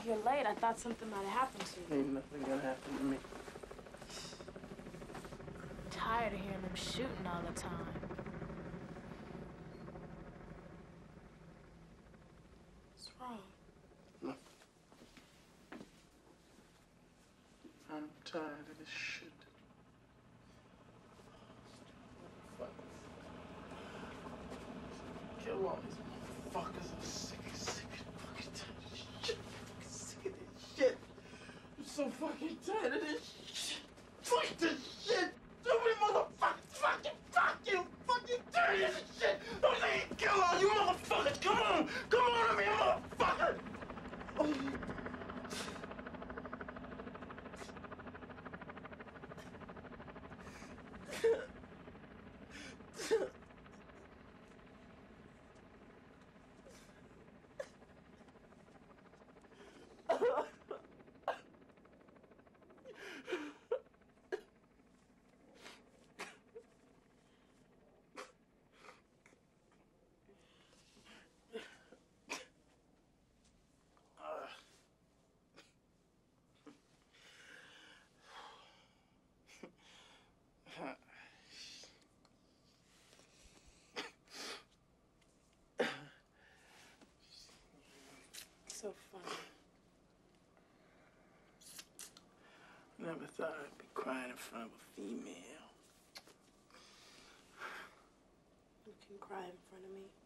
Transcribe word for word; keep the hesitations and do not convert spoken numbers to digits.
You're late. I thought something might have happened to you. Ain't nothing gonna happen to me. I'm tired of hearing them shooting all the time. What's wrong? Nothing. I'm tired of this shit. Kill all these motherfuckers. I'm sick, sick, fucking tired of this shit. I'm sick of this shit. I'm so fucking tired of this shit. Fuck this shit. So many motherfuckers. Fucking fuck you. Fucking tired of this shit. Don't let me kill all you motherfuckers. Come on. Come on to me, motherfucker. Oh. So funny. Never thought I'd be crying in front of a female. You can cry in front of me.